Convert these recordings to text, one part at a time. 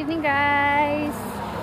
evening, guys.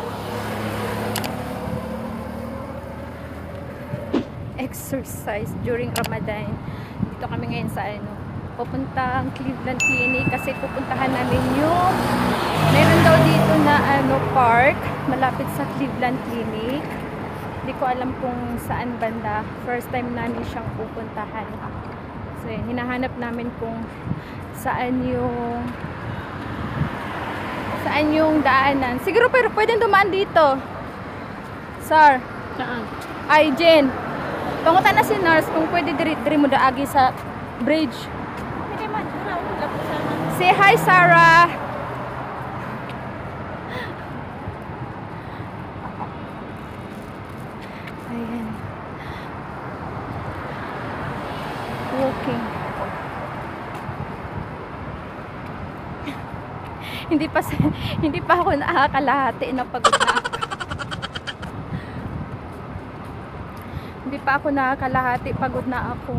Exercise during Ramadan. Dito kami ngayon sa pupuntang Cleveland Clinic kasi pupuntahan namin yung meron daw dito na park malapit sa Cleveland Clinic. Hindi ko alam kung saan banda. First time namin siyang pupuntahan. So hinahanap namin kung saan yung daanan. Siguro pero pwedeng dumaan dito. Sir. Saan? Ay, Jen. Pangutan na si nurse kung pwede diri mo daagi sa bridge. Hindi man. Wala po sana. Say hi, Sarah. Ayan. Walking. Hindi pa ako nakakalahati na pagod na ako. Hindi pa ako nakakalahati, pagod na ako.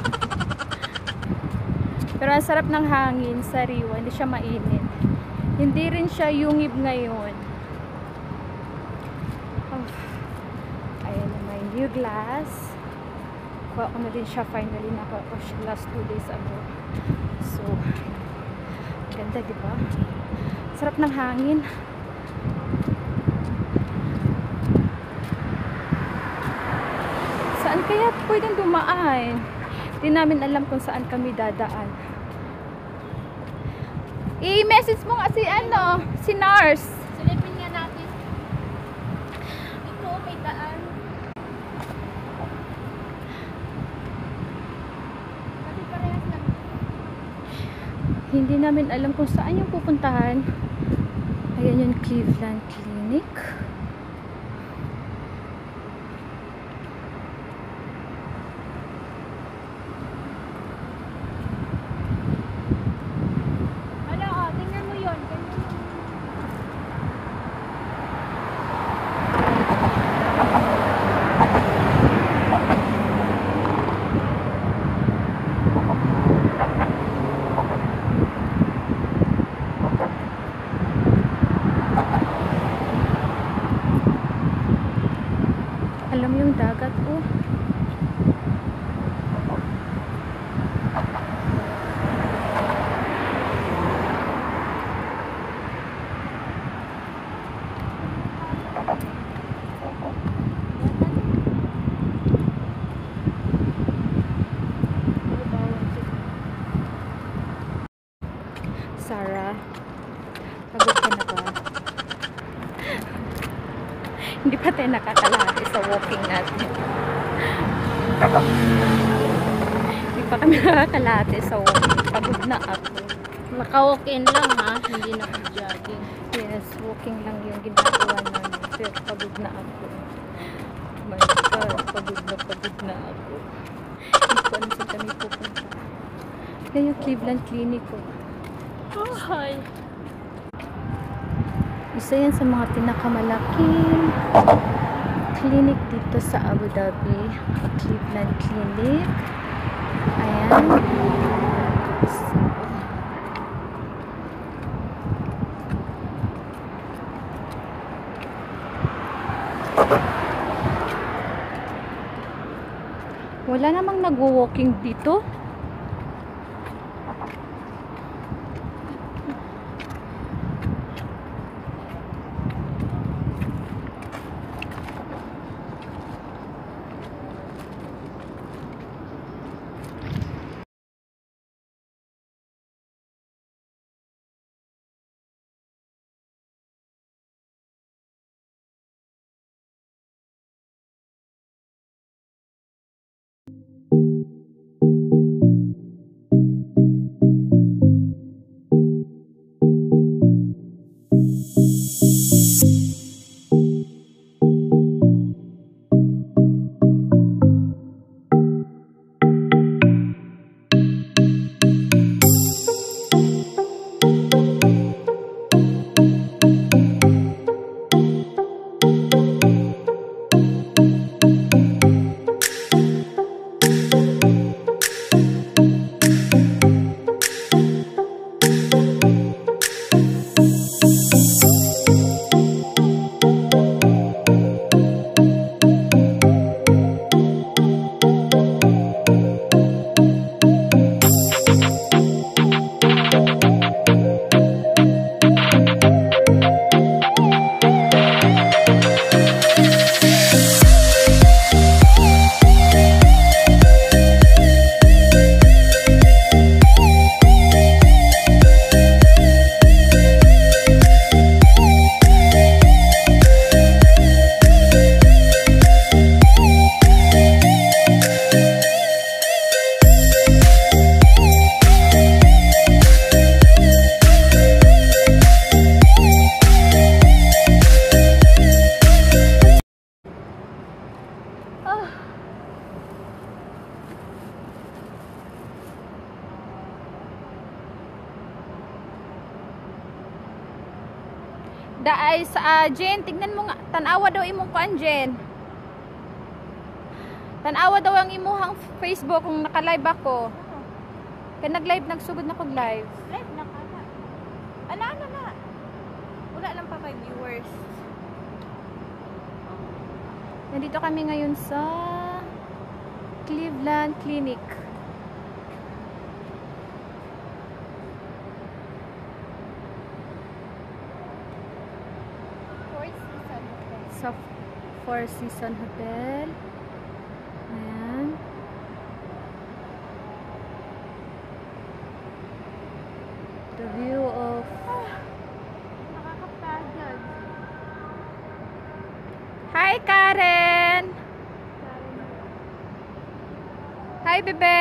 Pero ang sarap ng hangin, sariwa, hindi siya mainit. Hindi rin siya yungib ngayon. Oh. Ayan na, may new glass. Kuha ko na din siya finally. Nakuha ko siya last 2 days ago. So, ganda, diba? Sarap ng hangin. Saan kaya pwedeng dumaan? Hindi namin alam kung saan kami dadaan. I-message mo nga si nurse. Silipin nga natin. Ito, may daan. Kasi parehas lang. Hindi namin alam kung saan yung pupuntahan. Ayan yung Cleveland Clinic. Tingnan mo yun. Alam mo yung dagat, oh. Sarah, pagod ka na ba? Hindi pa tayo nakakalahati sa walking natin. Hindi pa kami nakakalahati sa walking. Pagod na ako. Naka-walk-in lang ha, hindi naka-jogging. Yes, walking lang yung ginagawa namin. Pero pagod na ako. Oh my God, pagod na ako. Hindi ko alam saan kami pupunta. Yan yung Cleveland Clinic ko. Oh, hi. Isa yan sa mga pinakamalaking clinic dito sa Abu Dhabi. Cleveland Clinic. Ayan. Wala namang nagwo-walking dito. Daay sa Jen, tignan mo nga. Tanawa daw imong kuan, Jen. Tanawa daw ang imuhang Facebook kung naka-live ako. Kaya nag-live, nagsugod na kog live. Live na ka na. Ano na? Wala lang pa 5 viewers. Nandito kami ngayon sa Cleveland Clinic. Sa Four Seasons Hotel. Ayan. The view of Nakakapagod. Hi Karen! Hi bebe!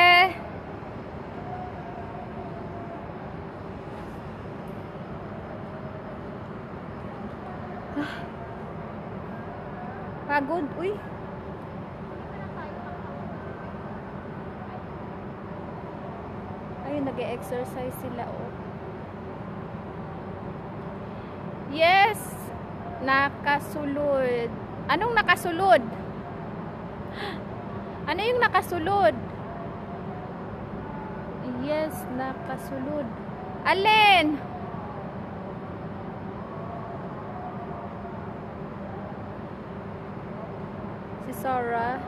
Pagod, uy. Ayun, nag-e-exercise sila, oh. Yes! Nakasulod. Anong nakasulod? Ano yung nakasulod? Yes, nakasulod. Alin? Si Sarah.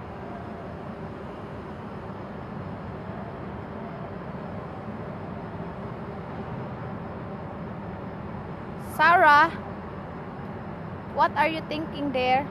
Sarah, what are you thinking there?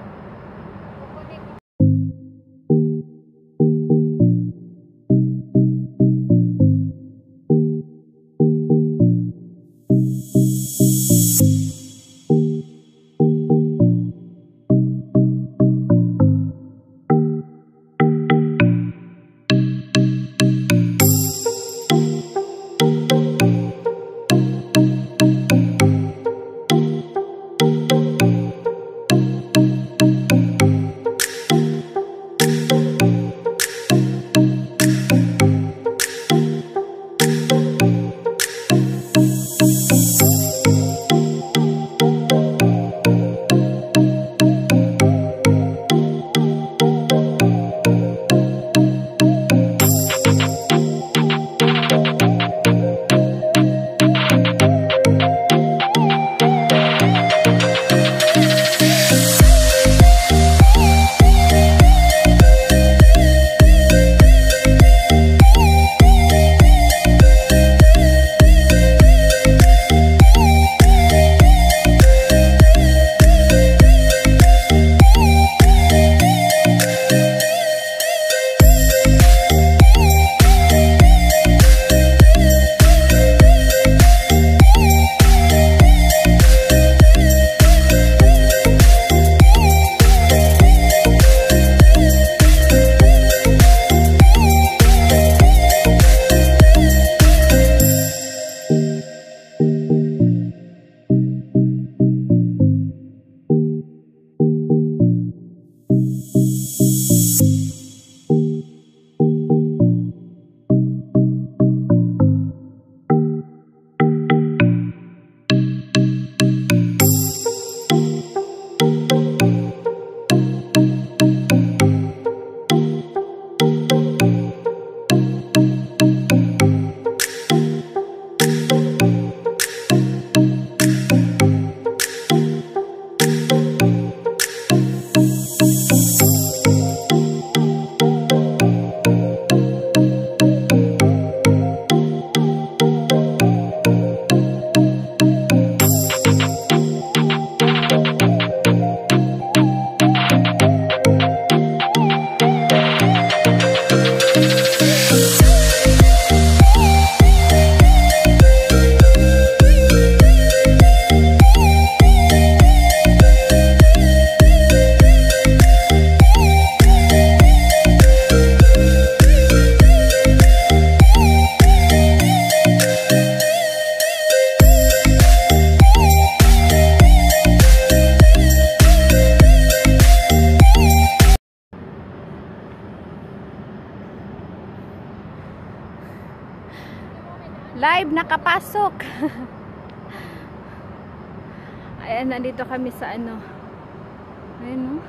Live nakapasok. Ayan, nandito kami sa ano. Ayan, no?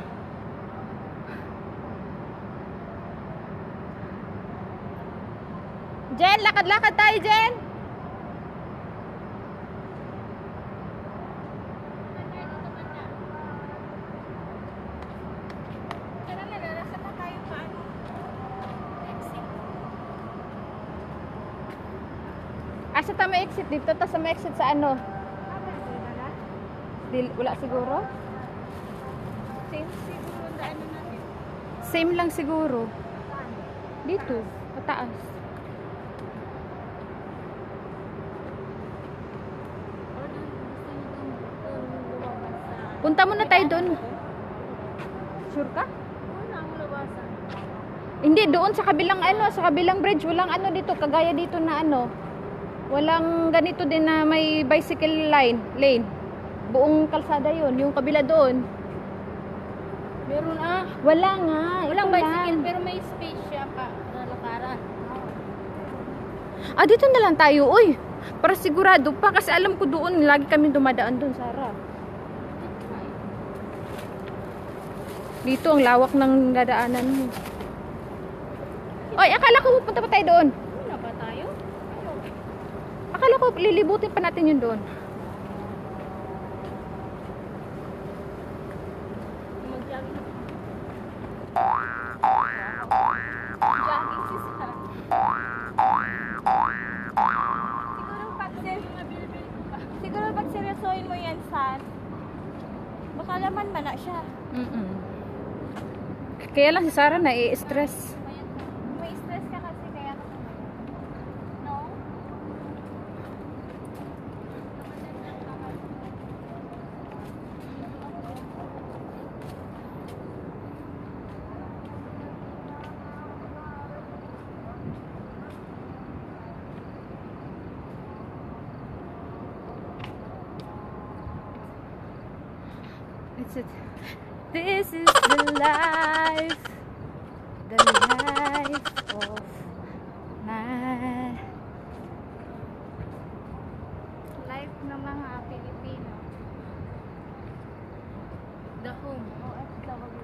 Jen, lakad-lakad tayo, Jen! Tara na, lalakad na tayo paano? Exit. Asa tayo may exit dito? Tapos may exit sa ano? Wala siguro? Same siguro ang daanan natin. Same lang siguro. Dito, pataas. Punta muna tayo doon. Sure ka? Ano ang labasan? Hindi, doon sa kabilang ano, sa kabilang bridge. Walang ano dito, kagaya dito na ano. Walang ganito din na may bicycle lane. Buong kalsada yun, yung kabila doon. Meron Wala nga. walang ito bicycle lang. pero may space siya pa. Lalakaran. Dito na lang tayo, uy. Para sigurado pa, kasi alam ko doon, lagi kami dumadaan doon, Sarah. Dito, ang lawak ng dadaanan mo. Oy, akala ko pupunta pa tayo doon. Ano na ba tayo? Akala ko lilibutin pa natin yun doon. Mag-jogging. Jogging si Sarah. Siguro pag seryosohin mo yan, San, baka laman mana siya. Kaya lang si Sarah na-i-stress. May stress ka kasi kaya ka no? It's it. This is the life of my Life ng mga Pilipino. The home. OFW.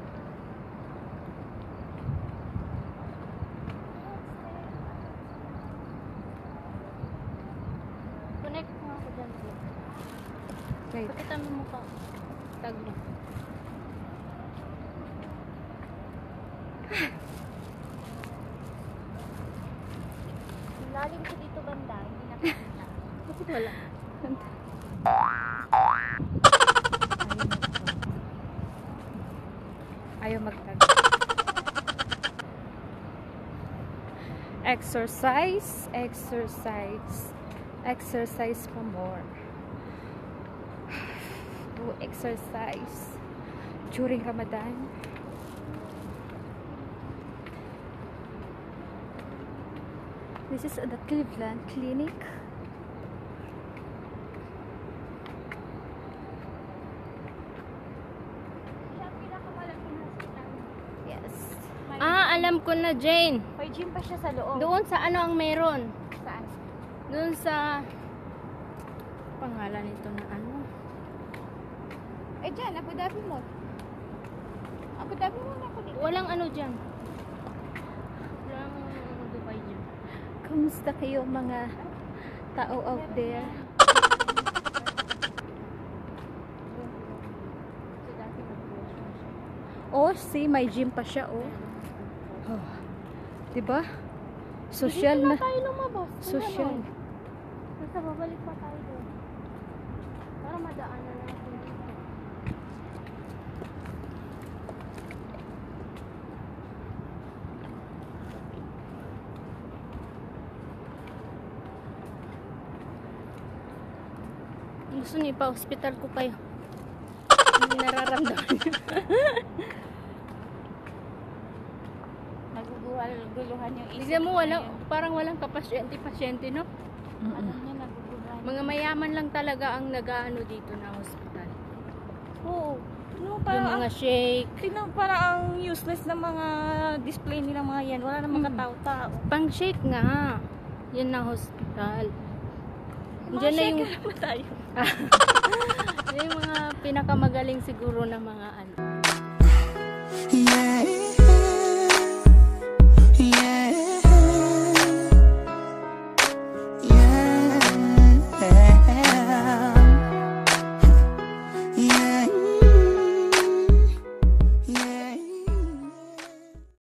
Connect mo ako dyan. Wait. Pakita mo mukha. Tag mo. Lalim ko dito banda, hindi nakikita. Bakit wala? Ayaw magtag. Exercise for more. Do exercise during Ramadan. This is the Cleveland Clinic. Siya ang pinakamalaking hospital. Yes. Alam ko na, Jane. May gym pa siya sa loob. Doon sa ano ang meron? Saan? Doon sa pangalan nito na ano? Eh dyan, Abu Dhabi Mall. Abu Dhabi Mall ako dito. Walang ano dyan. Walang Dubai dyan. Kumusta kayo mga tao out there? So dati nag-close na siya. Oh, see, may gym pa siya, oh. Diba? Social Dito na. lang tayo lumabas. Social. Basta babalik pa tayo doon. Para madaanan natin dito. Gusto niyo pa-hospital ko kayo. Hindi nararamdaman niyo. Naguguluhan yung isip. Tignan mo, parang walang kapasyente-pasyente, no? Ano niya, naguguluhan. Mga mayaman lang talaga ang nag-ano dito na hospital. Oo. No, Yung parang mga shake. tingnan parang ang useless ng mga display nilang mga yan. Wala namang katao-tao. Pang shake nga. Yan na hospital. Diyan na yung tayo. Yung mga pinakamagaling siguro na mga ano. Yeah.